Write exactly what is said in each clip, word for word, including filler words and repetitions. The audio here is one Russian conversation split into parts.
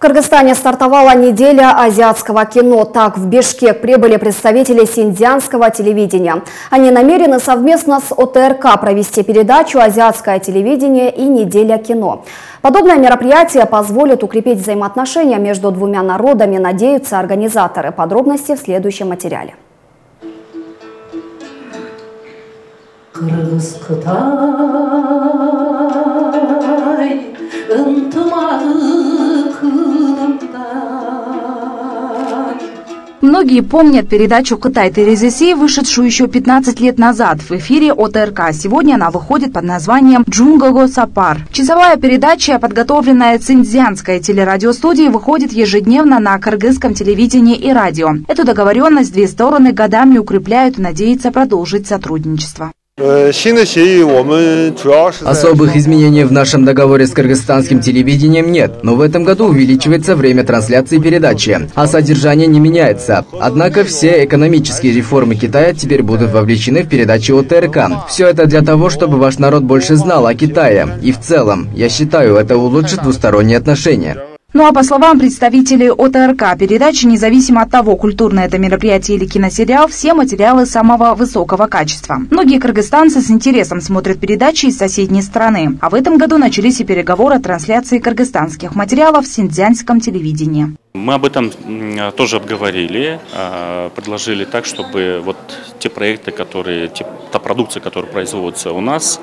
Кыргызстане стартовала неделя азиатского кино. Так, в Бишкек прибыли представители синьцзянского телевидения. Они намерены совместно с О Т Р К провести передачу «Азиатское телевидение» и «Неделя кино». Подобное мероприятие позволит укрепить взаимоотношения между двумя народами, надеются организаторы. Подробности в следующем материале. Многие помнят передачу «Кытай Терезиси», вышедшую еще пятнадцать лет назад в эфире О Т Р К. Сегодня она выходит под названием «Джунгого Сапар». Часовая передача, подготовленная Синьцзянской телерадиостудией, выходит ежедневно на кыргызском телевидении и радио. Эту договоренность две стороны годами укрепляют и надеются продолжить сотрудничество. Особых изменений в нашем договоре с кыргызстанским телевидением нет, но в этом году увеличивается время трансляции передачи, а содержание не меняется. Однако все экономические реформы Китая теперь будут вовлечены в передачу О Т Р К. Все это для того, чтобы ваш народ больше знал о Китае. И в целом, я считаю, это улучшит двусторонние отношения. Ну а по словам представителей О Т Р К, передачи, независимо от того, культурное это мероприятие или киносериал, все материалы самого высокого качества. Многие кыргызстанцы с интересом смотрят передачи из соседней страны. А в этом году начались и переговоры о трансляции кыргызстанских материалов в синьцзянском телевидении. Мы об этом тоже обговорили, предложили так, чтобы вот те проекты, которые, та продукция, которая производится у нас,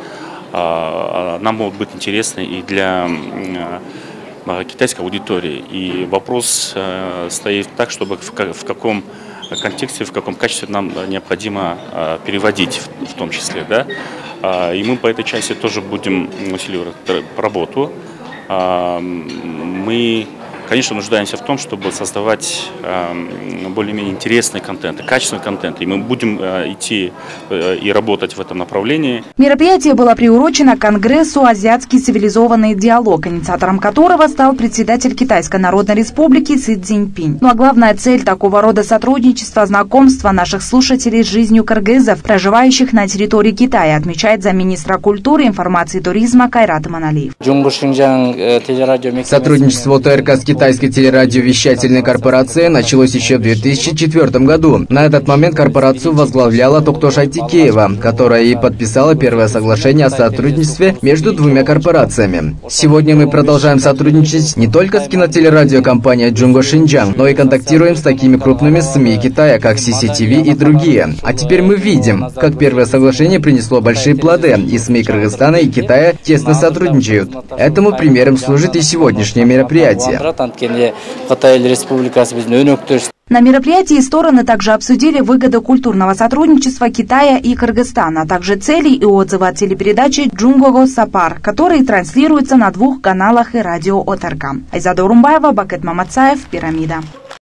нам могут быть интересны и для китайской аудитории. И вопрос э, стоит так, чтобы в, в каком контексте, в каком качестве нам необходимо э, переводить в, в том числе. Да? Э, и мы по этой части тоже будем усиливать работу. Э, мы, конечно, нуждаемся в том, чтобы создавать э, более-менее интересный контент, качественный контент. И мы будем э, идти э, и работать в этом направлении. Мероприятие было приурочено к Конгрессу «Азиатский цивилизованный диалог», инициатором которого стал председатель Китайской Народной Республики Си Цзиньпинь. Ну а главная цель такого рода сотрудничества – знакомство наших слушателей с жизнью кыргызов, проживающих на территории Китая, отмечает замминистра культуры, информации и туризма Кайрат Иманалиев. Сотрудничество О Т Р К с Китайской телерадиовещательной корпорацией началось еще в две тысячи четвёртом году. На этот момент корпорацию возглавляла Токтош Айтикеева, которая и подписала первое соглашение о сотрудничестве между двумя корпорациями. Сегодня мы продолжаем сотрудничать не только с кинотелерадиокомпанией Джунго Шинджан, но и контактируем с такими крупными СМИ Китая, как Си Си Ти Ви и другие. А теперь мы видим, как первое соглашение принесло большие плоды, и СМИ Кыргызстана и Китая тесно сотрудничают. Этому примером служит и сегодняшнее мероприятие. На мероприятии стороны также обсудили выгоды культурного сотрудничества Китая и Кыргызстана, а также цели и отзывы от телепередачи «Джунгого Сапар», которые транслируются на двух каналах и радио О Т Р К. Айзада Урумбаева, Бакет Мамацаев, Пирамида.